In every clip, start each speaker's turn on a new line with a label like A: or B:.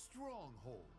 A: Strongholds.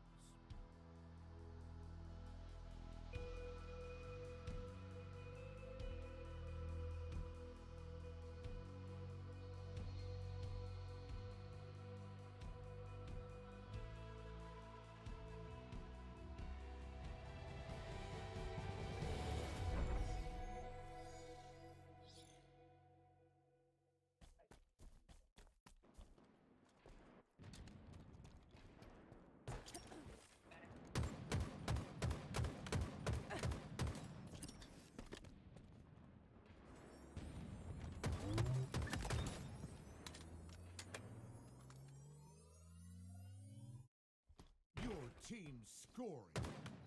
A: Team scoring.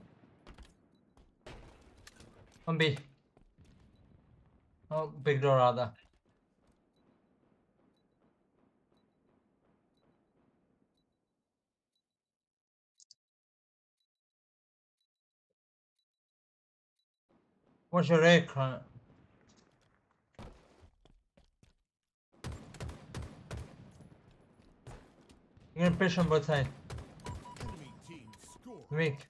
B: On B. Oh, big door rather. What's your rate? You're gonna push on both sides.
A: Enemy team scoring.
B: Weak.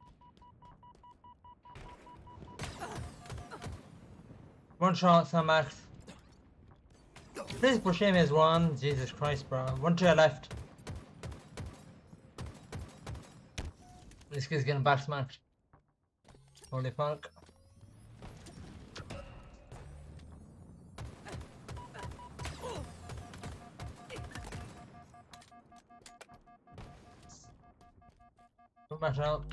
B: One shot, some max. Please push him as one. Jesus Christ, bro. One to your left. This kid's getting back smashed. Holy fuck. Don't match out.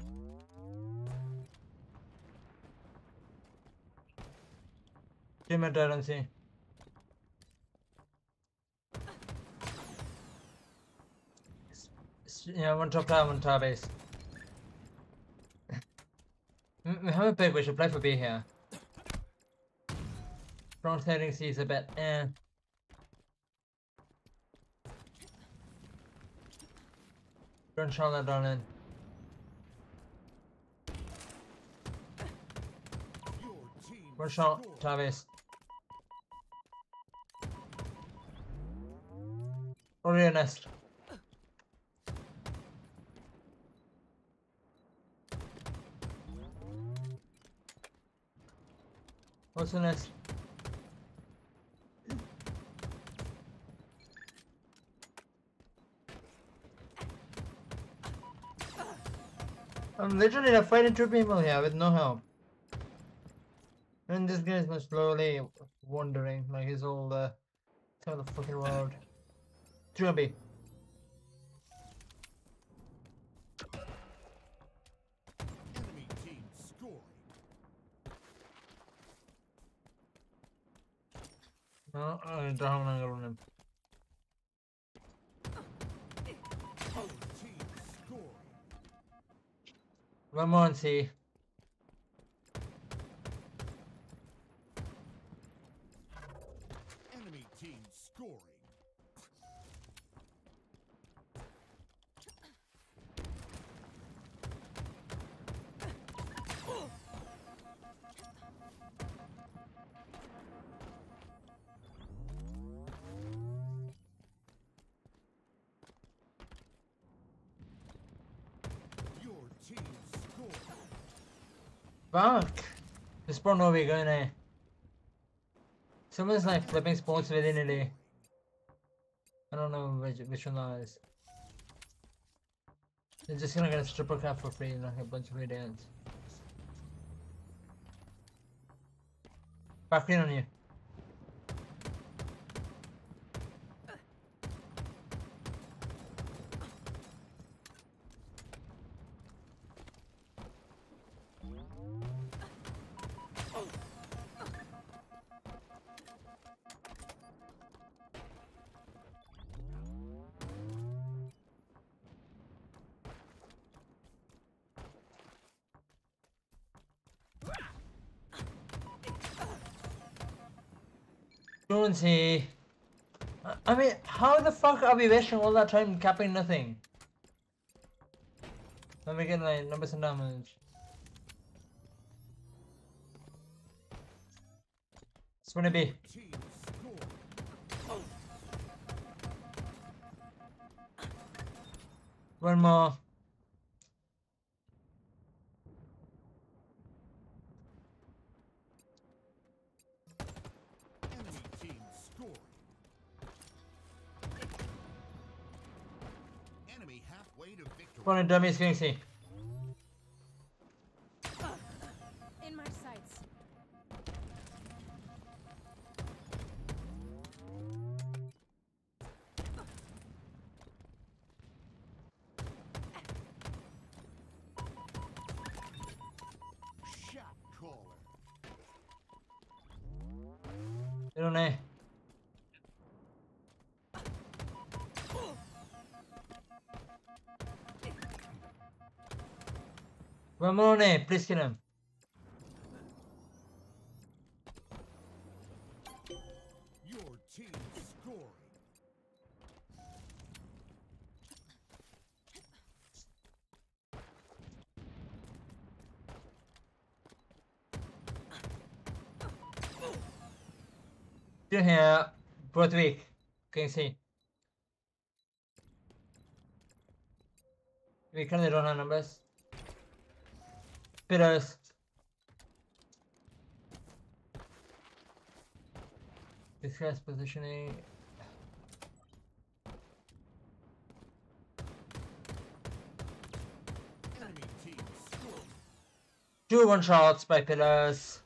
B: Team at I don't see. Yeah, one top tower, one tower base. We have a pick, we should play for B here. Front heading C is a bit Don't shot that down in. One shot, tower base. Only a nest. What's the nest? I'm literally fighting two people here with no help. And this guy is slowly wandering like he's all the top of the fucking world. 3 on B.
A: Enemy team scoring.
B: No, I don't have an angle on him.
A: Team scoring.
B: One more on C.
A: Enemy team scoring. Your team scored.
B: Fuck! The spawn over going there. Someone's like flipping spawns within it. I don't know which one that is. They're just gonna get a stripper cap for free and like a bunch of free dance. Back in on you. Don't see. I mean, how the fuck are we wasting all that time capping nothing? Let me get like numbers and damage. It's gonna be.
A: Team scored.
B: One more.
A: Only halfway to victory.
B: One of dummies going C.
C: In my sights.
A: Shot caller.
B: They don't know. One more on A, please kill him.
A: Your team scoring.
B: Still here, both weak. Can see. We currently don't have numbers. Pillars. Discuss positioning.
A: Enemy team scoring.
B: 2 1-shots by pillars.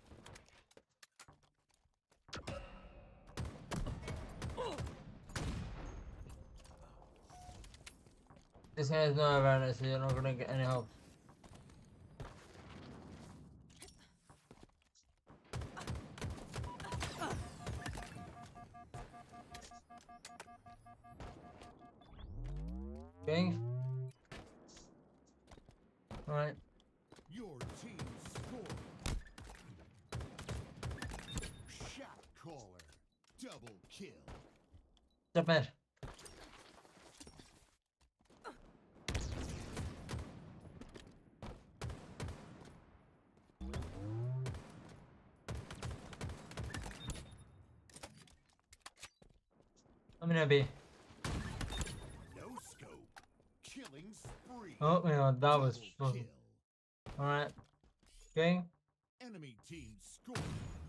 B: This guy has no awareness, so you're not gonna get any help. Okay. Alright.
A: Your team scoring. Shot caller. Double kill.
B: Step mid. I'm gonna be.
A: No scope. Killing spree.
B: Oh, yeah, that was
A: Double
B: fun.
A: kill.
B: Alright. Okay.
A: Enemy team scoring.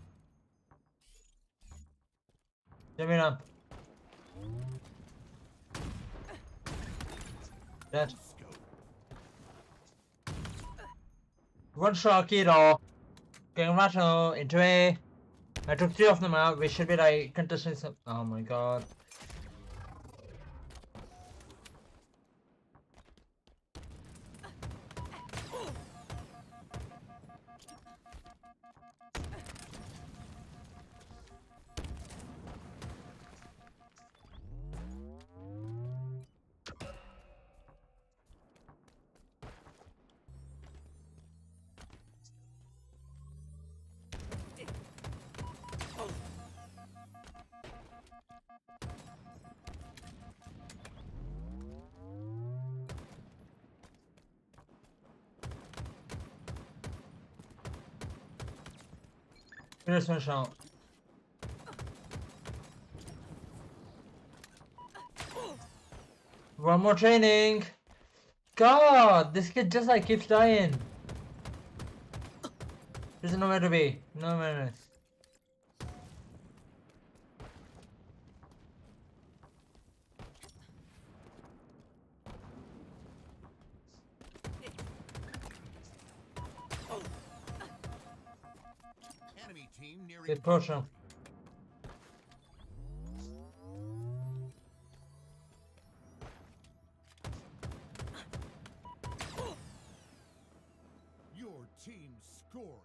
B: Get me up. Dead.
A: No scope.
B: 1 shot kid off. Getting rattle into A. I took 3 of them out. We should be like contesting some. Oh my god. Here's 1 shot. One more training. God, this kid just like keeps dying. There's nowhere to be. No manners.
A: Enemy team nearing
B: Good push him.
A: Your team scoring.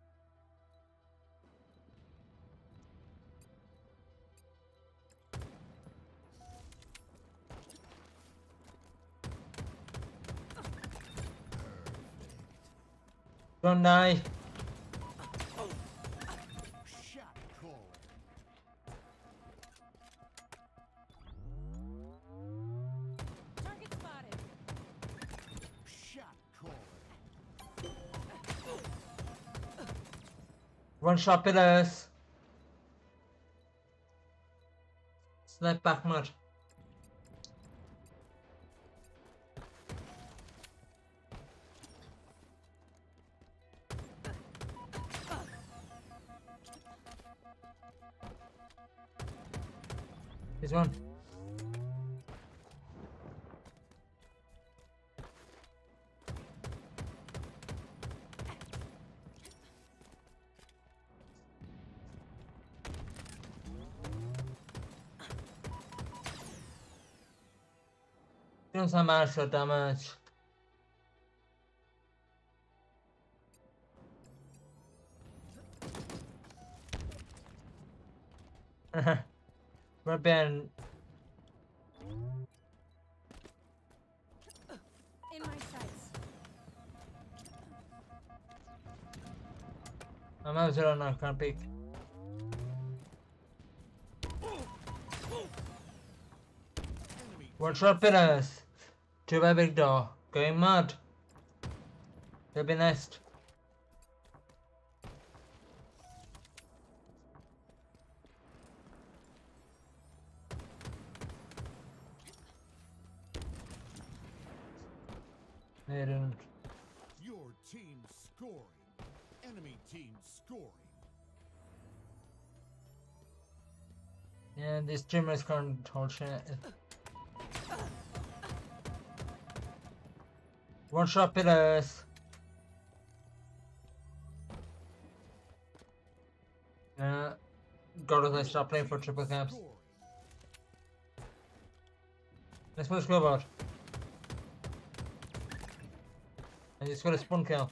B: Don't die.
A: Shot caller.
C: Target spotted.
A: Shot caller.
B: 1 shot pillars. Snipe back mud. Here's one. Doing some extra damage. We're being
C: In my sights.
B: I'm out zero now, can't peek. One shot pillars. Two by big door. Going mad. They'll be next. They didn't.
A: Your team scoring. Enemy team scoring.
B: Yeah, these streamers can't hold shit. One shot pillars. Gotta stop playing for triple caps.
A: Scoring.
B: Let's push scoreboard. I just got a spawn kill.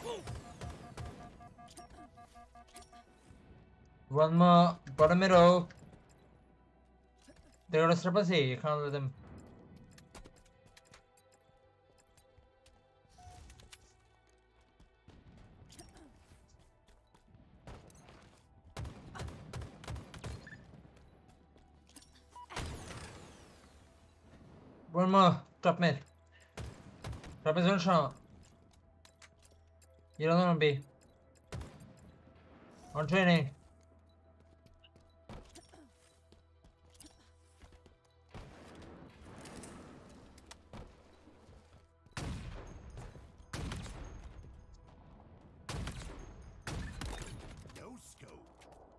B: One more, bottom middle. They're gonna triple C, you can't let them. One more, top mid. Top is one shot. You don't want to be. On training.
A: No scope.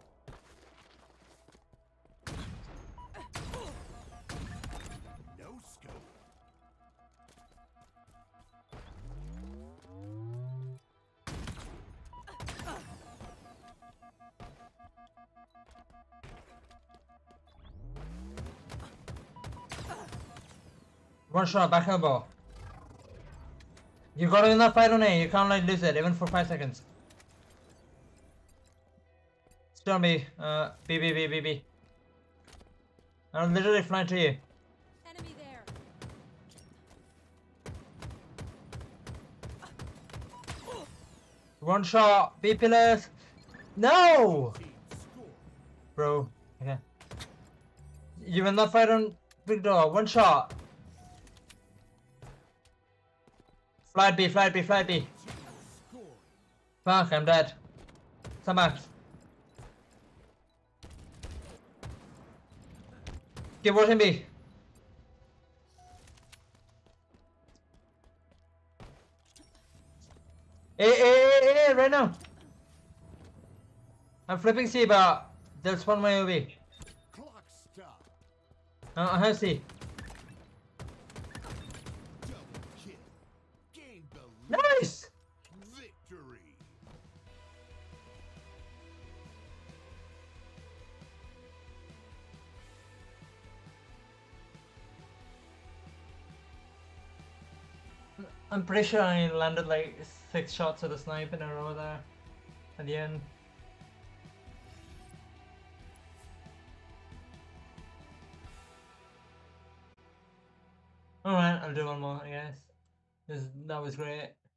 A: No scope.
B: One shot, back elbow. You gotta win that fight on A, you can't like lose it, even for 5 seconds. Still B, B. I'm literally flying to you.
C: Enemy there.
B: One shot, B pillars. No!
A: Team score.
B: Bro, okay. You win that fight on big door, one shot. Flight B.
A: Team scoring.
B: Fuck, I'm dead. Come back. Keep watching B. A, right now. I'm flipping C, but they'll spawn my OB.
A: Clock stop.
B: I have C.
A: Double kill. Gain the lead.
B: Nice!
A: Victory.
B: I'm pretty sure I landed like 6 shots of the snipe in a row there at the end. Alright, I'll do one more, I guess. That was great.